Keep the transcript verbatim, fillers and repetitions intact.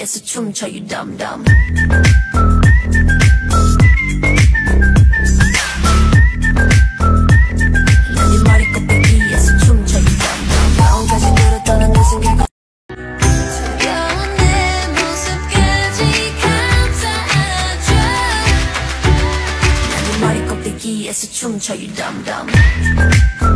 껍데기에서 춤춰 you dumb dumb. 난 네 머리 껍데기에서 춤춰 you dumb dumb. 마음까지 들었다는 내 생각. 차가운 내 모습까지 감싸줘. 난 네 머리 껍데기에서 춤춰 you dumb dumb.